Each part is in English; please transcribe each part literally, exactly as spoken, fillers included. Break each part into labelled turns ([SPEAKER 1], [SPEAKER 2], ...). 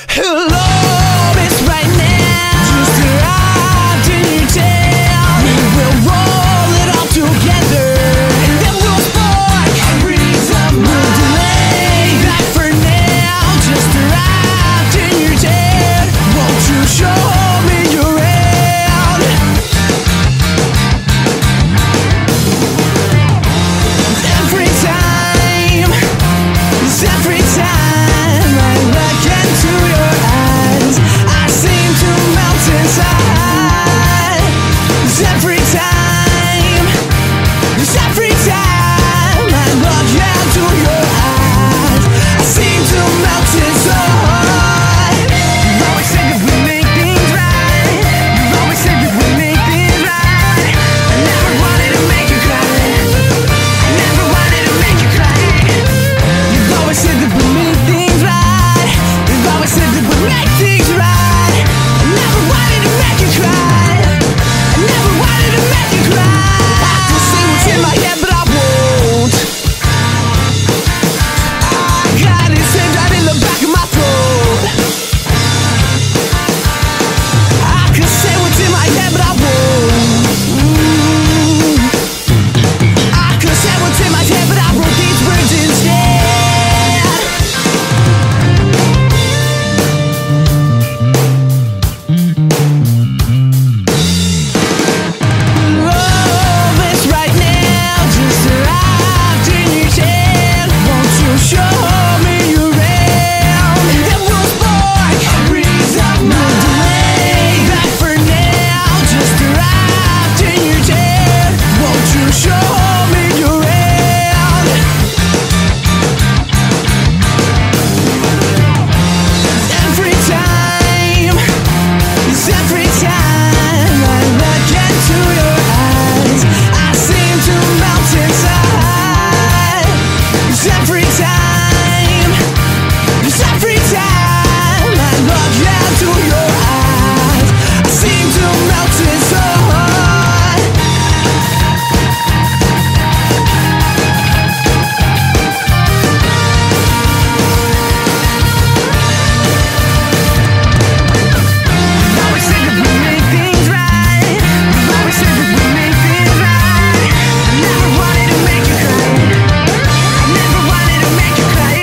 [SPEAKER 1] Hello, it's right now. Just arrived in your town. We will roll it all together, and then we'll spark a breeze of mine. We'll delay that for now. Just arrived in your town. Won't you show me your around? Every time, it's every time I look into your eyes, I seem to melt inside. It's every time, it's every time I look into your eyes, I seem to melt inside. You've always said that we make things right. You've always said that we make things right. I never wanted to make you cry. I never wanted to make you cry. You've always said that we make things right. You've always said that we make things right. I never wanted to make you cry. I never wanted to make you cry. I can see what's in my head, but I won't. I got it said right in the back of my throat. I can say what's in my head, but I won't. Mm. I could say what's in my head, but I wrote these words instead. Love is right now, just arrived in your town. Won't you show me your around? And then we'll spark a breeze of mine. We'll delay that for now. Just arrived in your town. Won't you show me your around? Every time, it's every time I look into your eyes, I seem to melt inside. It's every time, it's every time I look into your eyes, I seem to melt inside. You've always said that we make things right. You've always said that we make things right. I never wanted to make you cry. I never wanted to make you cry.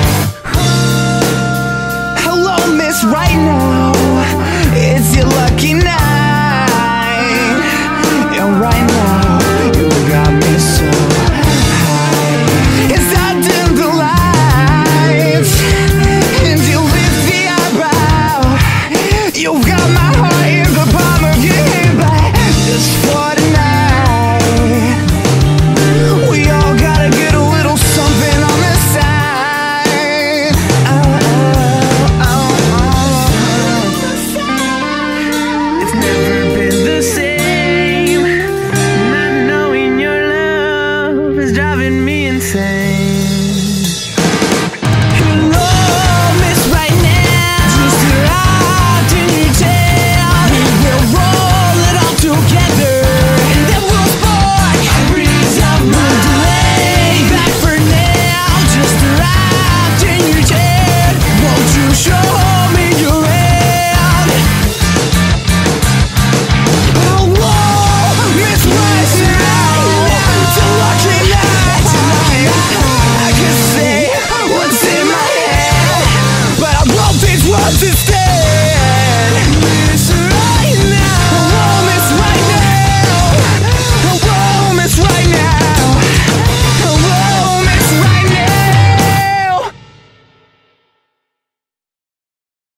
[SPEAKER 1] Hello, miss, right now. It's your lucky night. And right now, you got me so high. It's I dim the lights, and you lift the eyebrow. You got my heart in the palm of your hand, but just for tonight, we all gotta get a little something on the side. Oh, oh, oh, oh. It's never been the same. Not knowing your love is driving me insane. Hello, miss, right now. Just arrived in your town. We will roll it all together, and then we'll spark a breeze of mine. We'll delay that for now. Just arrived in your town. Won't you show me your around? Hello, miss, right now. It's a lucky night. I can say what's in my head, but I wrote these words instead.